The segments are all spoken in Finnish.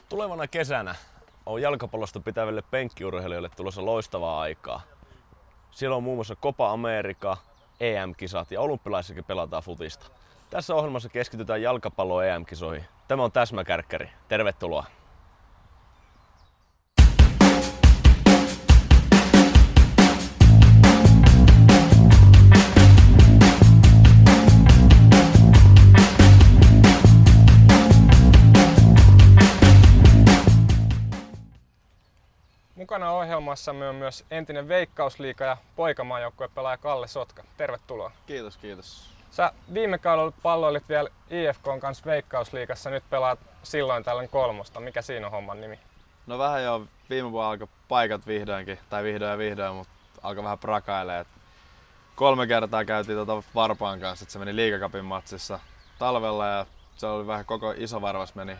Tulevana kesänä on jalkapallosta pitäville penkkiurheilijoille tulossa loistavaa aikaa. Siellä on muun muassa Copa America, EM-kisat ja olympialaisissakin pelataan futista. Tässä ohjelmassa keskitytään jalkapallo EM-kisoihin. Tämä on Täsmäkärkkäri. Tervetuloa! Mukana ohjelmassamme on myös entinen Veikkausliiga ja poikamaajoukkueen pelaaja Kalle Sotka. Tervetuloa. Kiitos, kiitos. Sä viime kaudella palloilit vielä IFK:n kanssa Veikkausliigassa, nyt pelaat silloin tällöin kolmosta. Mikä siinä on homman nimi? No vähän jo viime vuonna alkoi paikat vihdoinkin, tai vihdoin, mutta alkoi vähän prakailemaan. 3 kertaa käytiin Varpaan kanssa, että se meni Liigacupin matsissa talvella ja se oli vähän koko iso varvas meni.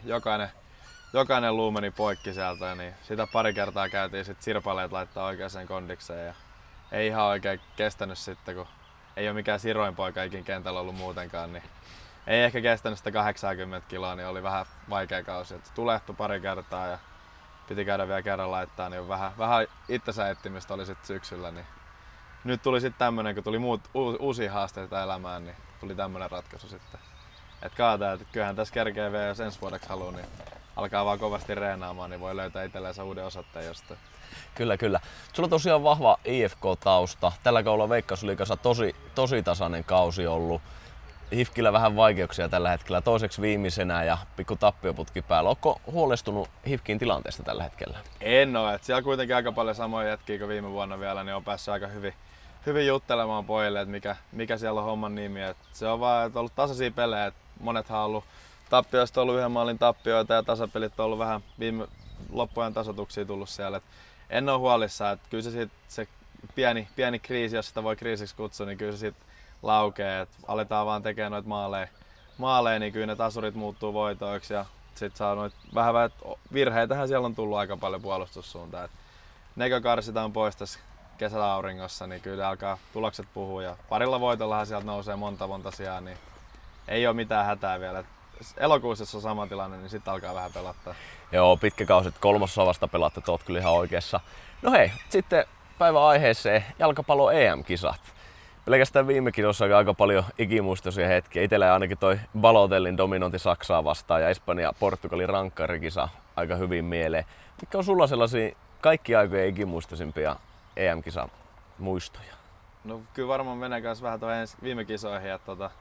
Jokainen luu meni poikki sieltä, niin sitä pari kertaa käytiin sit sirpaleet laittaa oikeaan kondikseen ja ei ihan oikein kestänyt sitten, kun ei ole mikään siroin poika ikin kentällä ollut muutenkaan, niin ei ehkä kestänyt sitä 80 kiloa, niin oli vähän vaikea kausi. Et tulehtui pari kertaa ja piti käydä vielä kerran laittaa, niin vähän itsensä etsimistä oli sitten syksyllä. Niin nyt tuli sitten tämmönen, kun tuli uusia haasteita elämään, niin tuli tämmönen ratkaisu sitten. Et kaataa, että kyllähän tässä kerkee vielä, jos ensi vuodeksi haluaa, niin alkaa vaan kovasti reenaamaan, niin voi löytää itsellensä uuden osoitteen jostain. Kyllä. Sulla on tosiaan vahva IFK-tausta. Tällä kaudella Veikkausliigassa tosi tasainen kausi ollut. HIFKillä vähän vaikeuksia tällä hetkellä toiseksi viimeisenä ja pikku tappioputki päällä. Ootko huolestunut HIFKin tilanteesta tällä hetkellä? En ole. Siellä kuitenkin aika paljon samoja jätkiä kuin viime vuonna vielä, niin on päässyt aika hyvin juttelemaan pojille, että mikä siellä on homman nimi. Et se on vaan, että on ollut tasaisia pelejä. Et monethan on ollut tappioista ollut yhden maalin tappioita ja tasapelit on ollut vähän viime loppuajan tasoituksia tullut siellä. Et en ole huolissaan, että kyllä se pieni kriisi, jos sitä voi kriisiksi kutsua, niin kyllä se siitä laukee. Et aletaan vaan tekemään noita maaleja, niin kyllä ne tasurit muuttuu voitoiksi ja sit saa noita vähän virheitähän siellä on tullut aika paljon puolustussuuntaan. Et ne kun karsitaan pois tässä kesäauringossa, niin kyllä alkaa tulokset puhua ja parilla voitollahan sieltä nousee monta sijaa, niin ei ole mitään hätää vielä. Elokuussa, jos on sama tilanne, niin sitten alkaa vähän pelattaa. Joo, pitkä kausi, kolmosessa vasta pelaatte, oot kyllä ihan oikeassa. No hei, sitten päivän aiheeseen jalkapallo EM-kisat. Pelkästään viime kisossa on aika paljon ikimuistoisia hetkiä. Itellä ainakin toi Balotellin dominointi Saksaa vastaan ja Espanja-Portugalin rankkarikisa aika hyvin mieleen. Mitkä on sulla sellaisia kaikki aikojen ikimuistoisimpia EM-kisamuistoja? No kyllä varmaan menee kanssa vähän tuohon viime kisoihin.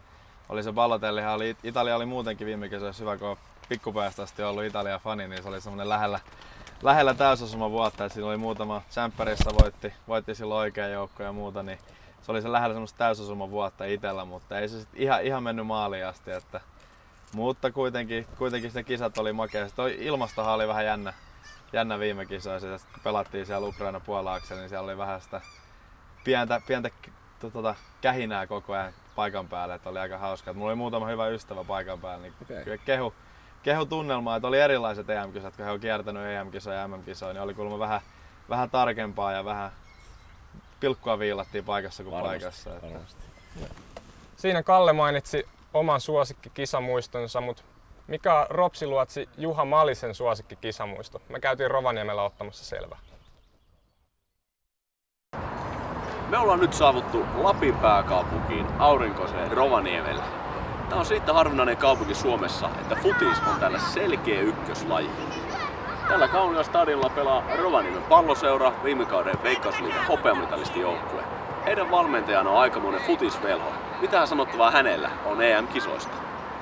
Oli se Balotellihan, Italia oli muutenkin viime kesässä hyvä, kun on pikkupäästä asti ollut Italian fani, niin se oli semmoinen lähellä täysosuma vuotta, että siinä oli muutama tsemppärissä voitti silloin oikea joukko ja muuta, niin se oli se lähellä semmoista täysosuma vuotta itsellä, mutta ei se sit ihan mennyt maaliin asti, mutta kuitenkin ne kisat oli makea. Toi ilmastohan oli vähän jännä viime kisoissa, ja kun pelattiin siellä Ukraina-Puola-aksella, niin siellä oli vähän sitä pientä kähinää koko ajan paikan päällä, että oli aika hauskaa. Mulla oli muutama hyvä ystävä paikan päällä, niin kyllä kehu tunnelmaa, että oli erilaiset EM-kisat, kun he on kiertänyt EM-kisoja ja MM-kisoja, niin oli kuulemma vähän tarkempaa ja vähän pilkkua viilattiin paikassa kuin paikassa. Siinä Kalle mainitsi oman suosikkikisamuistonsa, mutta mikä on Ropsiluotsi Juha Malisen suosikkikisamuisto? Me käytiin Rovaniemellä ottamassa selvää. Me ollaan nyt saavuttu Lapin pääkaupunkiin, aurinkoiseen Rovaniemelle. Tämä on siitä harvinainen kaupunki Suomessa, että futis on täällä selkeä ykköslaji. Tällä kauniilla stadionilla pelaa Rovaniemen palloseura, viime kauden Veikkausliigan hopeamitalistijoukkue. Heidän valmentajana on aikamoinen futisvelho. Mitään sanottavaa hänellä on EM-kisoista.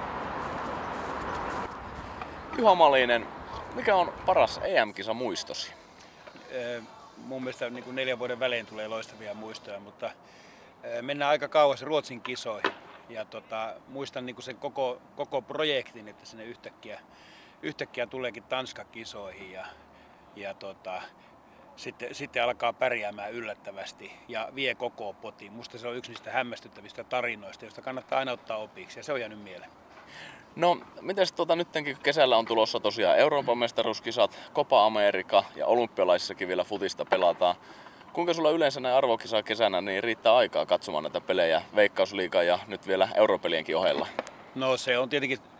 Juha Malinen, mikä on paras EM-kisamuistosi? Mun mielestä niin kuin 4 vuoden välein tulee loistavia muistoja, mutta mennään aika kauas Ruotsin kisoihin. Ja muistan niin kuin sen koko projektin, että sinne yhtäkkiä tuleekin Tanska-kisoihin ja sitten alkaa pärjäämään yllättävästi ja vie koko potin. Musta se on yksi niistä hämmästyttävistä tarinoista, joista kannattaa aina ottaa opiksi ja se on jäänyt mieleen. No, mites nyttenkin kesällä on tulossa tosiaan Euroopan mestaruuskisat, Copa America ja olympialaisissakin vielä futista pelataan. Kuinka sulla yleensä näin arvokisaa kesänä niin riittää aikaa katsomaan näitä pelejä Veikkausliigan ja nyt vielä Europelienkin ohella? No se on tietenkin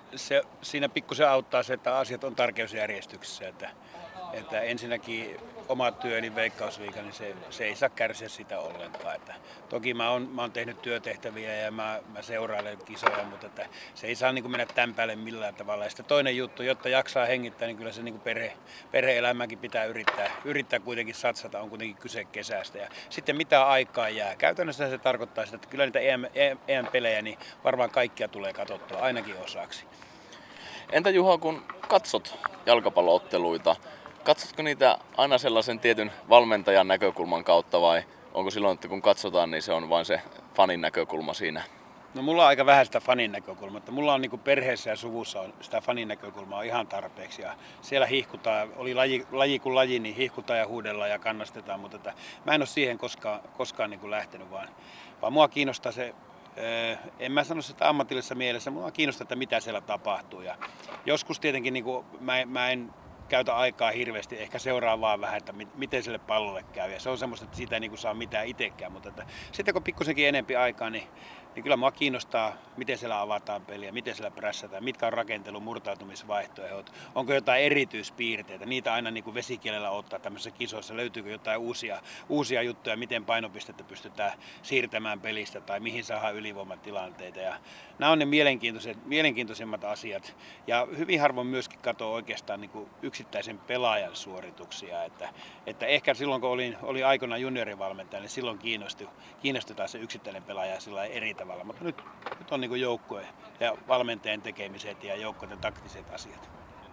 siinä pikkusen auttaa se, että asiat on tärkeysjärjestyksessä. Että ensinnäkin oma työ eli Veikkausliiga, niin se ei saa kärsiä sitä ollenkaan. Että toki mä oon tehnyt työtehtäviä ja mä seurailen kisoja, mutta että se ei saa niin kuin mennä tämän päälle millään tavalla. Ja sitten toinen juttu, jotta jaksaa hengittää, niin kyllä se niin kuin perhe-elämäänkin pitää yrittää kuitenkin satsata, on kuitenkin kyse kesästä. Ja sitten mitä aikaa jää. Käytännössä se tarkoittaa sitä, että kyllä niitä EM-pelejä, niin varmaan kaikkia tulee katsottua, ainakin osaksi. Entä Juha, kun katsot jalkapallootteluita, katsotko niitä aina sellaisen tietyn valmentajan näkökulman kautta vai onko silloin, että kun katsotaan, niin se on vain se fanin näkökulma siinä? No mulla on aika vähän sitä fanin näkökulmaa. Mulla on niin perheessä ja suvussa on sitä fanin näkökulmaa ihan tarpeeksi. Ja siellä hihkutaan, oli laji kuin laji, niin hihkutaan ja huudellaan ja kannastetaan. Mutta mä en ole siihen koskaan niin lähtenyt, vaan mua kiinnostaa se, en mä sano sitä ammatillisessa mielessä, mua kiinnostaa, että mitä siellä tapahtuu. Ja joskus tietenkin niin mä en käytä aikaa hirveästi, ehkä seuraa vaan vähän, että miten sille pallolle käy. Ja se on semmoista, että siitä ei niin saa mitään itsekään. Mutta sitten kun pikkusenkin enempi aikaa, niin kyllä mua kiinnostaa, miten siellä avataan peliä, miten siellä prässätään, mitkä on rakentelu, murtautumisvaihtoehdot, onko jotain erityispiirteitä, niitä aina niin kuin vesikielellä ottaa tämmöisissä kisoissa, löytyykö jotain uusia juttuja, miten painopistettä pystytään siirtämään pelistä tai mihin saadaan ylivoimatilanteita. Ja nämä on ne mielenkiintoisimmat asiat. Ja hyvin harvoin myöskin katsoo oikeastaan niin kuin yksittäisen pelaajan suorituksia. Että ehkä silloin, kun olin aikoinaan juniorivalmentaja, niin silloin kiinnostui taas se yksittäinen pelaaja sillä eri tavalla. Mutta nyt on niin kuin joukkue ja valmentajan tekemiset ja joukkojen taktiset asiat.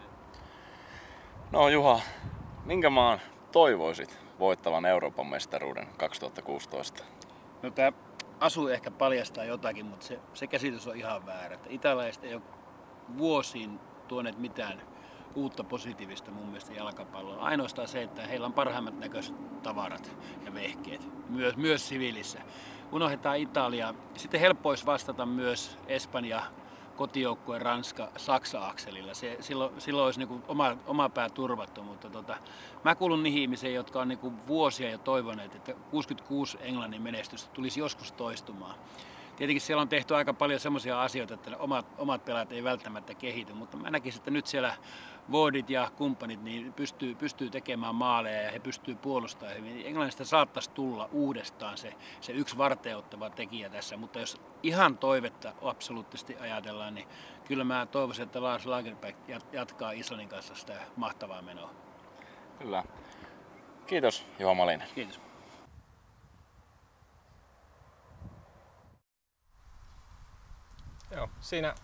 No Juha, minkä maan toivoisit voittavan Euroopan mestaruuden 2016? No tämä asu ehkä paljastaa jotakin, mutta se käsitys on ihan väärä. Että italialaiset ei ole vuosiin tuoneet mitään uutta positiivista mun mielestä jalkapalloon. Ainoastaan se, että heillä on parhaimmat näköiset tavarat ja vehkeet, myös siviilissä. Unohdetaan Italia. Sitten helppo olisi vastata myös Espanja, kotijoukkueen Ranska, Saksa-akselilla. Silloin olisi niin oma pää turvattu, mutta mä kuulun niihin ihmisiin, jotka on niin vuosia jo toivoneet, että 66 Englannin menestystä tulisi joskus toistumaan. Tietenkin siellä on tehty aika paljon semmoisia asioita, että omat pelaajat ei välttämättä kehity, mutta mä näkisin, että nyt siellä Wardit ja kumppanit niin pystyy tekemään maaleja ja he pystyy puolustamaan hyvin. Englannista saattaisi tulla uudestaan se yksi varteuttava tekijä tässä, mutta jos ihan toivetta absoluuttisesti ajatellaan, niin kyllä mä toivoisin, että Lars Lagerberg jatkaa Islannin kanssa sitä mahtavaa menoa. Kyllä. Kiitos Juha Malinen. Kiitos. Joo, siinä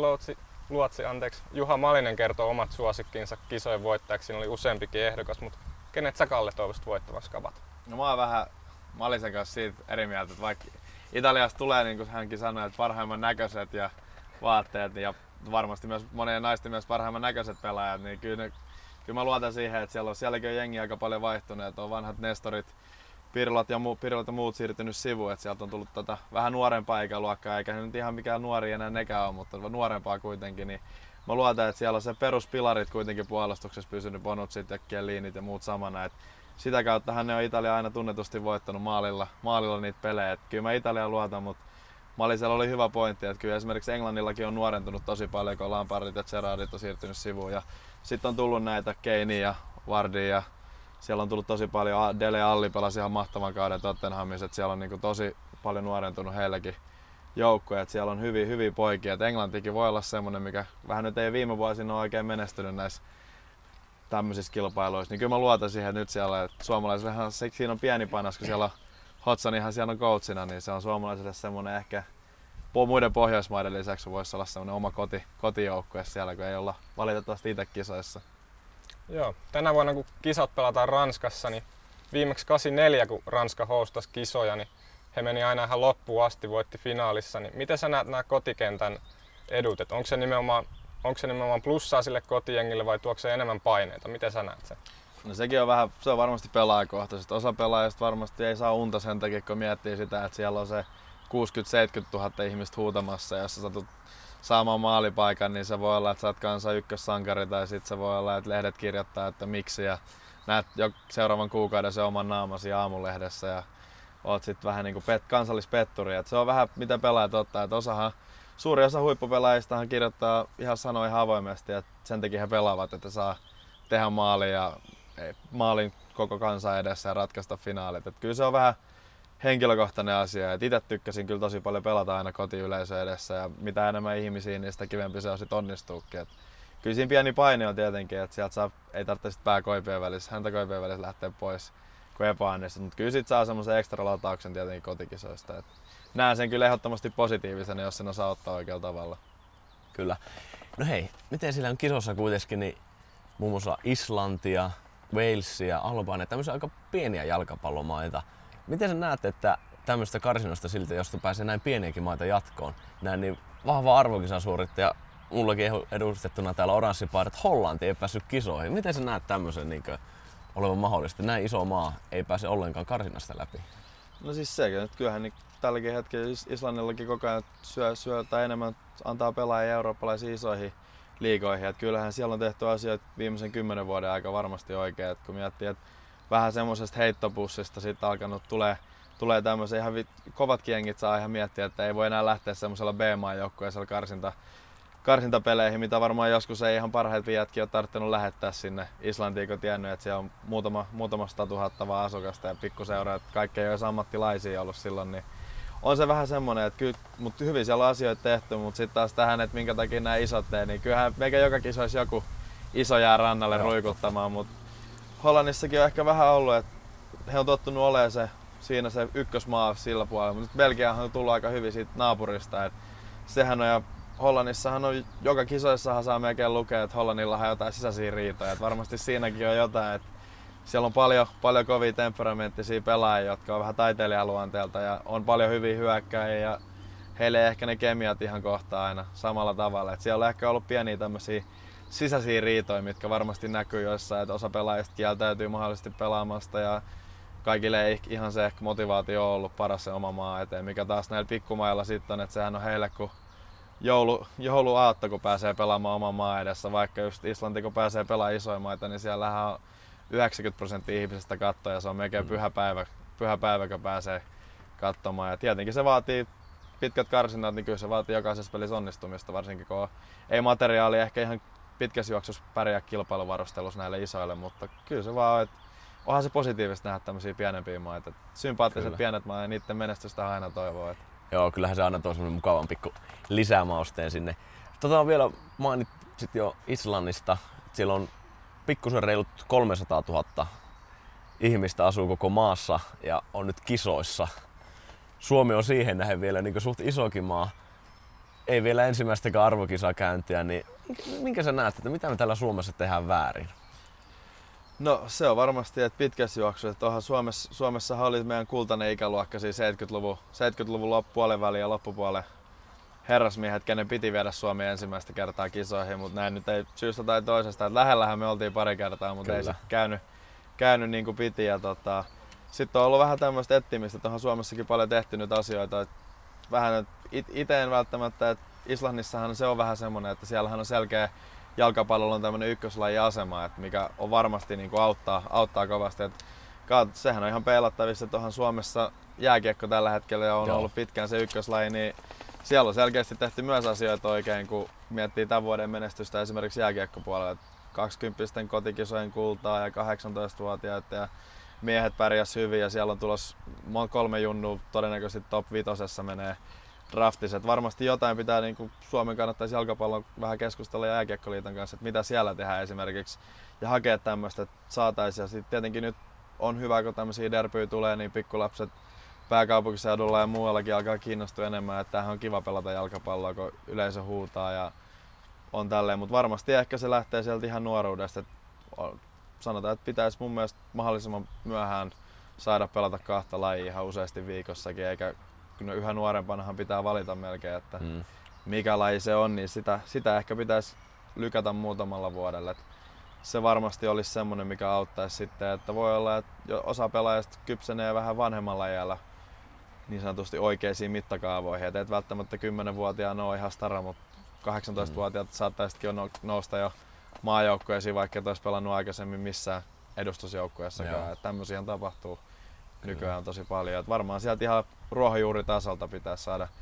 Luotsi, Juha Malinen kertoo omat suosikkinsa kisojen voittajaksi. Siinä oli useampikin ehdokas, mutta kenet sä, Kalle, toivoisit voittavaksi kavat? No mä oon vähän Malisen kanssa siitä eri mieltä, että vaikka Italiasta tulee, niin kuin hänkin sanoi, että parhaimman näköiset ja vaatteet ja varmasti myös monien naisten myös parhaimman näköiset pelaajat, niin kyllä mä luotan siihen, että sielläkin on jengi aika paljon vaihtuneet, on vanhat nestorit, Pirlat ja muut siirtynyt sivuun, että sieltä on tullut vähän nuorempaa ikäluokkaa, eikä nyt ihan mikään nuori enää nekään ole, mutta nuorempaa kuitenkin, niin mä luotan, että siellä on se peruspilarit kuitenkin puolustuksessa pysynyt, Bonutsit ja Chiellinit ja muut samana, että sitä kauttahan ne on Italia aina tunnetusti voittanut maalilla niitä pelejä, että kyllä mä Italiaan luotan, mutta Malisella oli hyvä pointti, että kyllä esimerkiksi Englannillakin on nuorentunut tosi paljon, kun Lampardit ja Gerrardit on siirtynyt sivuun ja sitten on tullut näitä Keinea ja Wardia ja siellä on tullut tosi paljon, Dele Alli pelasi ihan mahtavan kauden Tottenhamissa, että siellä on niin kuin tosi paljon nuorentunut heilläkin joukkoja, että siellä on hyviä poikia. Et Englantikin voi olla semmoinen, mikä vähän nyt ei viime vuosina ole oikein menestynyt näissä tämmöisissä kilpailuissa, niin kyllä mä luotan siihen nyt siellä, että suomalaisillehan siinä on pieni panos, kun siellä on Hodgson ihan siellä on coachina, niin se on suomalaisille semmoinen ehkä muiden Pohjoismaiden lisäksi voisi olla semmoinen oma kotijoukkue siellä, kun ei olla valitettavasti itse kisoissa. Joo, tänä vuonna kun kisat pelataan Ranskassa, niin viimeksi 84, kun Ranska hostasi kisoja, niin he meni aina ihan loppuun asti, voitti finaalissa. Niin miten sä näet nämä kotikentän edut? Et onko se nimenomaan plussaa sille kotijengille vai tuoko se enemmän paineita? Miten sä näet sen? No sekin on se on varmasti pelaajakohtaisesti. Osa pelaajista varmasti ei saa unta sen takia, kun miettii sitä, että siellä on se 60-70 000 ihmistä huutamassa, ja jos sä satut saamaan maalipaikan, niin se voi olla, että sä oot kansan ykkössankari, tai sitten se voi olla, että lehdet kirjoittaa, että miksi, ja näet jo seuraavan kuukauden se oman naamasi aamulehdessä ja oot sitten vähän niin kuin kansallispetturi. Et se on vähän mitä pelaajat ottaa, että suuri osa huippupelaajistahan kirjoittaa ihan sanoi ihan avoimesti, että sen takia he pelaavat, että saa tehdä maalin koko kansan edessä ja ratkaista finaalit. Et kyllä se on vähän henkilökohtainen asia. Itse tykkäsin kyllä tosi paljon pelata aina kotiyleisön edessä ja mitä enemmän ihmisiä, niin sitä kivempi se on sit onnistuukin. Et kyllä siinä pieni paine on tietenkin, että sieltä ei tarvitse sit häntä koipien välissä lähteä pois, kun epäonnistut. Mutta kyllä sit saa semmoisen ekstra latauksen tietenkin kotikisoista. Et näen sen kyllä ehdottomasti positiivisena, jos sen osaa ottaa oikealla tavalla. Kyllä. No hei, miten siellä on kisossa kuitenkin niin muun muassa Islantia, Walesia, Albania, tämmöisiä aika pieniä jalkapallomaita. Miten sä näet, että tämmöistä karsinnosta siltä, josta pääsee näin pieniäkin maita jatkoon, näin niin vahva arvokisasuorittaja, mullakin edustettuna täällä oranssipaidat, Hollanti ei päässyt kisoihin. Miten sä näet tämmöisen niin olevan mahdollista? Näin iso maa ei pääse ollenkaan karsinnasta läpi. No siis sekin, että kyllähän niin tälläkin hetkellä Islannillakin koko ajan syö tai enemmän antaa pelaajia eurooppalaisiin isoihin liigoihin. Että kyllähän siellä on tehty asioita viimeisen 10 vuoden aika varmasti oikein. Et kun miettii, että vähän semmoisesta heittopussista sitten alkanut tulee tämmöisiä ihan kovatkin jengit saa ihan miettiä, että ei voi enää lähteä semmoisella B-maan joukkueisella karsintapeleihin, mitä varmaan joskus ei ihan parhaita jätkiä ole tarvinnut lähettää sinne Islantiin, kun tiennyt, että siellä on muutama 100 000 vaan asukasta ja pikkuseura, että kaikki ei olisi ammattilaisia ollut silloin, niin on se vähän semmoinen, että kyllä, mutta hyvin siellä on asioita tehty, mutta sitten taas tähän, että minkä takia nämä isot tee, niin kyllähän meikä joka kisoissa joku iso jää rannalle ruikuttamaan, mutta Hollannissakin on ehkä vähän ollut, että he on tottunut olemaan siinä se ykkösmaa sillä puolella, mutta nyt Belgiahan on tullut aika hyvin siitä naapurista, että sehän on, ja Hollannissahan on, joka kisoissahan saa melkein lukea, että Hollannillahan on jotain sisäisiä riitoja, että varmasti siinäkin on jotain, että siellä on paljon kovia temperamenttisia pelaajia, jotka on vähän taiteilijaluonteelta ja on paljon hyviä hyökkäjiä ja heille ei ehkä ne kemiat ihan kohtaa aina samalla tavalla. Et siellä on ehkä ollut pieniä tämmöisiä sisäisiä riitoja, mitkä varmasti näkyy joissain, että osa pelaajista kieltäytyy mahdollisesti pelaamasta ja kaikille ei ihan se ehkä motivaatio ole ollut paras se oma maa eteen, mikä taas näillä pikkumailla sitten on, että sehän on heille kuin jouluaatto, kun pääsee pelaamaan oman maan edessä, vaikka just Islanti kun pääsee pelaamaan isoja maita, niin siellähän on 90% ihmisistä kattoo ja se on melkein pyhä päivä, kun pääsee katsomaan. Ja tietenkin se vaatii pitkät karsinnat, niin kyllä se vaatii jokaisessa pelissä onnistumista, varsinkin kun ei materiaali ehkä ihan pitkässä juoksussa pärjää kilpailuvarustelussa näille isoille, mutta kyllä se vaan on, että onhan se positiivista nähdä tämmöisiä pienempiä maita. Sympaattiset kyllä. Pienet maat ja niiden menestystä aina toivoo. Että joo, kyllähän se aina tuo semmoinen mukavan pikku lisämausteen sinne. Vielä mainitsit jo Islannista. Siellä on pikkusen reilut 300 000 ihmistä asuu koko maassa ja on nyt kisoissa. Suomi on siihen nähden vielä niin suht isokin maa. Ei vielä ensimmäistäkään arvokisaa käyntiä, niin minkä sä näet, että mitä me täällä Suomessa tehdään väärin? No se on varmasti, että pitkässä juoksussa, että Suomessa oli meidän kultainen ikäluokka, siis 70-luvun puolenvälin ja loppupuolen herrasmiehet, kenen piti viedä Suomi ensimmäistä kertaa kisoihin, mutta näin nyt ei syystä tai toisesta. Että lähellähän me oltiin pari kertaa, mutta kyllä. Ei se käynyt niin kuin piti. Sitten on ollut vähän tämmöistä etsimistä, että on Suomessakin paljon tehty nyt asioita. Että vähän itse en välttämättä, että Islannissahan se on vähän semmoinen, että siellähän on selkeä jalkapallolla on tämmöinen ykköslajin asema, että mikä on varmasti niin kuin auttaa kovasti. Että sehän on ihan peilattavissa, että onhan Suomessa jääkiekko tällä hetkellä ja on ollut pitkään se ykköslaji, niin siellä on selkeästi tehty myös asioita oikein, kun miettii tämän vuoden menestystä esimerkiksi jääkiekkopuolella. 20 kotikisojen kultaa ja 18-vuotiaat ja miehet pärjäs hyvin ja siellä on tulossa 3 junnua todennäköisesti top 5 menee draftissa. Varmasti jotain pitää, niin kuin Suomen kannattaisi jalkapallon vähän keskustella ja jääkiekkoliiton kanssa, että mitä siellä tehdään esimerkiksi ja hakea tämmöistä, että saataisiin. Ja sitten tietenkin nyt on hyvä, kun tämmöisiä derbyjä tulee, niin pikkulapset pääkaupunkiseudulla ja muuallakin alkaa kiinnostua enemmän, että tämähän on kiva pelata jalkapalloa, kun yleisö huutaa ja on tälleen, mutta varmasti ehkä se lähtee sieltä ihan nuoruudesta. Sanotaan, että pitäisi mun mielestä mahdollisimman myöhään saada pelata 2 lajia ihan useasti viikossakin, eikä kun yhä nuorempanahan pitää valita melkein, että mikä laji se on, niin sitä ehkä pitäisi lykätä muutamalla vuodella. Se varmasti olisi semmoinen, mikä auttaisi sitten, että voi olla, että osa pelaajista kypsenee vähän vanhemmalla iällä niin sanotusti oikeisiin mittakaavoihin. Et välttämättä 10-vuotiaana ole ihan stara, mutta 18-vuotiaat saattaisikin jo nousta jo maajoukkueisiin, vaikka et olisi pelannut aikaisemmin missään edustusjoukkueessakaan. Tämmöisiä tapahtuu nykyään tosi paljon. Et varmaan sieltä ihan ruohonjuuritasolta pitäisi saada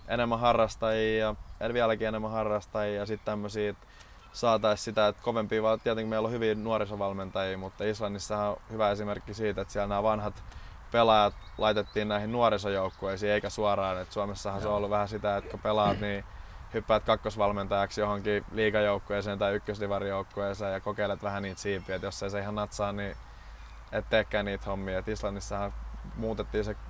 enemmän harrastajia ja vieläkin enemmän harrastajia ja sitten tämmöisiä, saataisiin sitä, että kovempia, vaan tietenkin meillä on hyviä nuorisovalmentajia, mutta Islannissa on hyvä esimerkki siitä, että siellä nämä vanhat pelaajat laitettiin näihin nuorisojoukkueisiin eikä suoraan. Et Suomessahan se on ollut vähän sitä, että kun pelaat, niin hyppäät kakkosvalmentajaksi johonkin liigajoukkueeseen tai ykkösdivarijoukkueeseen ja kokeilet vähän niitä siipiä. Et jos ei se ihan natsaa, niin et teekään niitä hommia. Et Islannissahan muutettiin se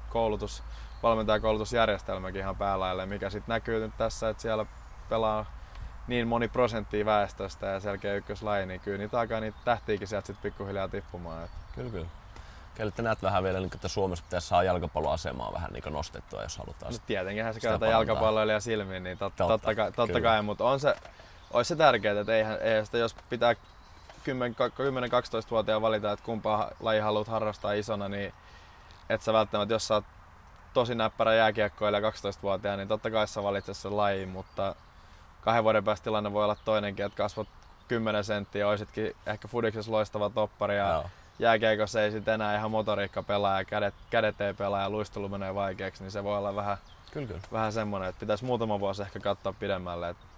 valmentajakoulutusjärjestelmäkin ihan päälailleen, mikä sitten näkyy nyt tässä, että siellä pelaa niin moni prosenttia väestöstä ja selkeä ykköslaji, niin kyllä niitä alkaa niitä tähtiäkin sieltä sitten pikkuhiljaa tippumaan. Kyllä. Kyllä te näet vähän vielä, että Suomessa pitäisi saada jalkapalloasemaa vähän niin nostettua, jos halutaan. No tietenkinhän se käytetään jalkapalloilija silmiin, niin totta kai, mutta olisi se tärkeää, että eihän sitä, jos pitää 10-12-vuotiaan valita, että kumpaa laji haluat harrastaa isona, niin et sä välttämättä, jos sä oot tosi näppärä jääkiekkoilija 12-vuotiaan, niin totta kai sä valitset sen lajin, mutta 2 vuoden päästä tilanne voi olla toinenkin, että kasvat 10 senttiä, olisitkin ehkä fudiksessa loistava toppari ja jääkiekossa ei sitten enää ihan motoriikka pelaa ja kädet ei pelaa ja luistelu menee vaikeaksi, niin se voi olla vähän semmoinen, että pitäisi muutama vuosi ehkä katsoa pidemmälle, että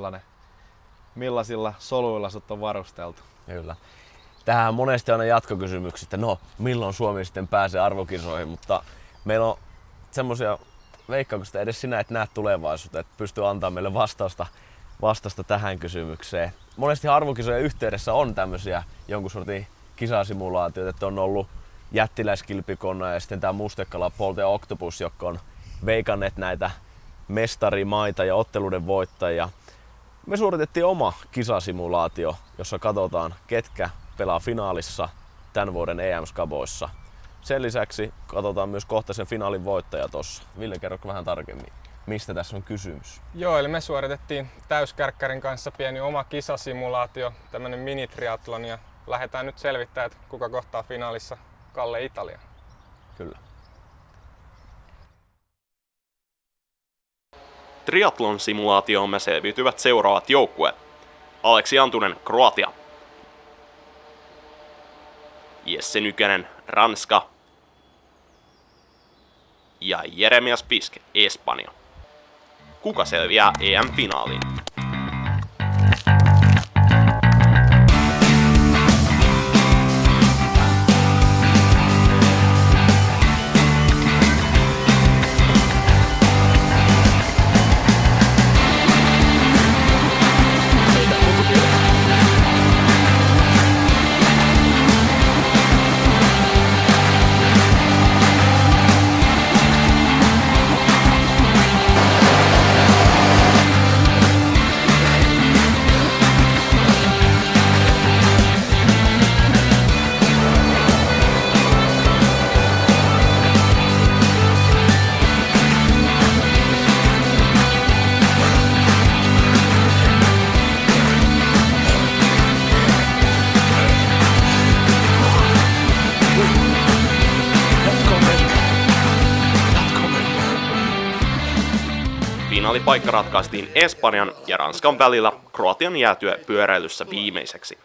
millaisilla soluilla sut on varusteltu. Kyllä. Tähän monesti aina jatkokysymyksiä, että no milloin Suomi sitten pääsee arvokisoihin, mutta meillä on semmoisia veikkauksia, edes sinä et näe tulevaisuutta, että pystyy antamaan meille vastausta tähän kysymykseen. Monesti arvokisojen yhteydessä on tämmöisiä jonkun sortin kisasimulaatioita, että on ollut jättiläiskilpikonna ja sitten tämä mustekala Bolt ja Octopus, jotka on veikanneet näitä mestarimaita ja otteluiden voittajia. Me suoritettiin oma kisasimulaatio, jossa katsotaan ketkä pelaa finaalissa tämän vuoden EM-skaboissa. Sen lisäksi katsotaan myös kohta sen finaalin voittaja tossa. Ville, kerrotko vähän tarkemmin, mistä tässä on kysymys? Joo, eli me suoritettiin täyskärkkärin kanssa pieni oma kisasimulaatio, tämmönen mini-triathlon, ja lähdetään nyt selvittämään, että kuka kohtaa finaalissa Kalle Italia. Kyllä. Triathlon simulaatioomme selviytyvät seuraavat joukkueet. Aleksi Antunen, Kroatia. Jesse Nykänen, Ranska. Ja Jeremias Pisk, Espanja. Kuka selviää EM-finaaliin? Finaalipaikka ratkaistiin Espanjan ja Ranskan välillä Kroatian jäätyä pyöräilyssä viimeiseksi.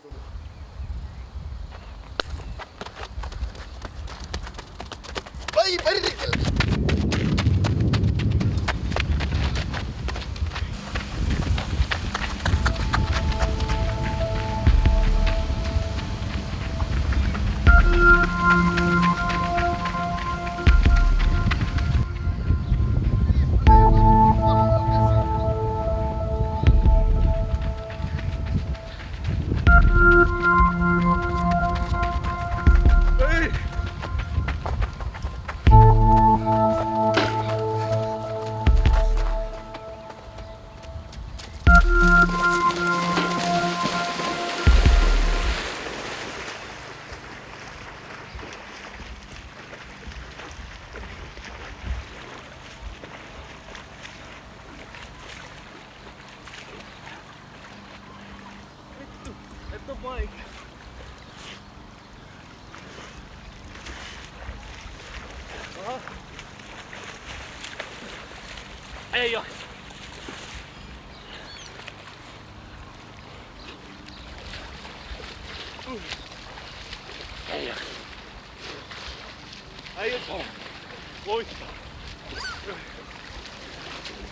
Ei oo. Ei oo. Ei oo. Loistaa.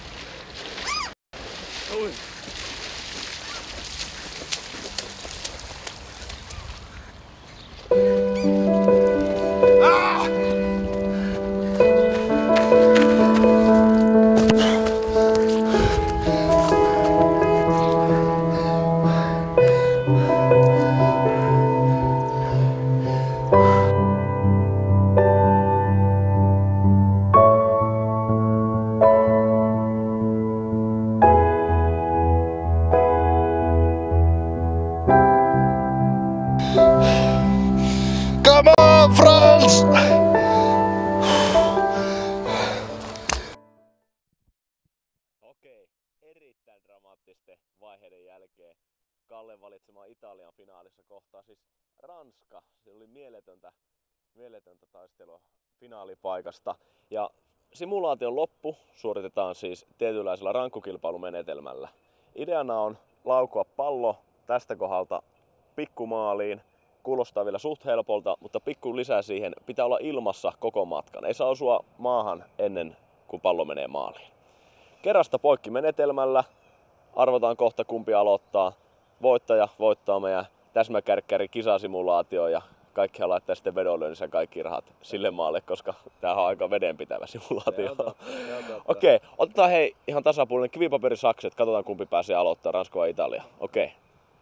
Okei, erittäin dramaattisten vaiheiden jälkeen Kallen valitsema Italian finaalissa kohtaa siis Ranska. Se oli mieletöntä taistelua finaalipaikasta. Ja simulaation loppu suoritetaan siis tietynlaisella rankkukilpailumenetelmällä. Ideana on laukua pallo tästä kohdalta pikkumaaliin. Kuulostaa vielä suht helpolta, mutta pikku lisää siihen. Pitää olla ilmassa koko matkan. Ei saa osua maahan ennen kuin pallo menee maaliin. Kerrasta poikki menetelmällä. Arvotaan kohta kumpi aloittaa. Voittaja voittaa meidän täsmäkärkkäri kisasimulaatio ja kaikki laittaa sitten vedonlyönnissä kaikki rahat sille maalle, koska tää on aika vedenpitävä simulaatio. Okei, otetaan hei ihan tasapuolinen kivipaperi sakset. Katsotaan kumpi pääsee aloittaa, Ranska vai Italia. Okei.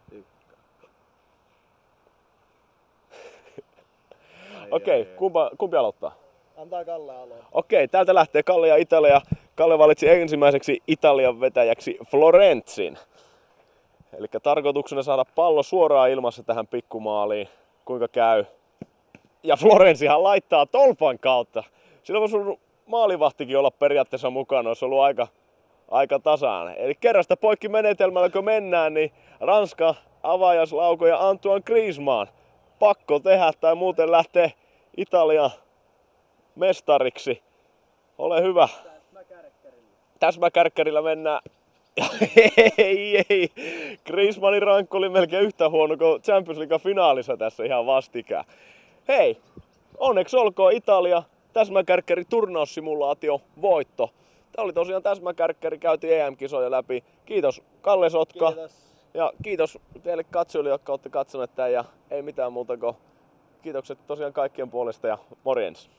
Okei, kumpi aloittaa? Antaa Kalle aloittaa. Okei, täältä lähtee Kalle ja Italia. Kalle valitsi ensimmäiseksi Italian vetäjäksi Florenzin. Eli tarkoituksena saada pallo suoraan ilmassa tähän pikkumaaliin. Kuinka käy? Ja Florenzihan laittaa tolpan kautta. Silloin on sun maalivahtikin olla periaatteessa mukana, olisi ollut aika tasainen. Eli kerrasta poikki menetelmällä kun mennään, niin Ranska avaajaslauko ja Antoine Griezmann. Pakko tehdä tai muuten lähtee Italian mestariksi. Ole hyvä. Täsmäkärkkärillä mennään. Ei. Griezmannin rankku oli melkein yhtä huono kuin Champions League finaalissa tässä ihan vastikään. Hei, onneksi olkoon Italia. Täsmäkärkkäri turnaussimulaatio voitto. Tämä oli tosiaan täsmäkärkkäri, käytiin EM-kisoja läpi. Kiitos Kalle Sotka. Kiitos. Ja kiitos teille katsojille, jotka olette katsoneet tämän ja ei mitään muuta kuin kiitokset tosiaan kaikkien puolesta ja morjens.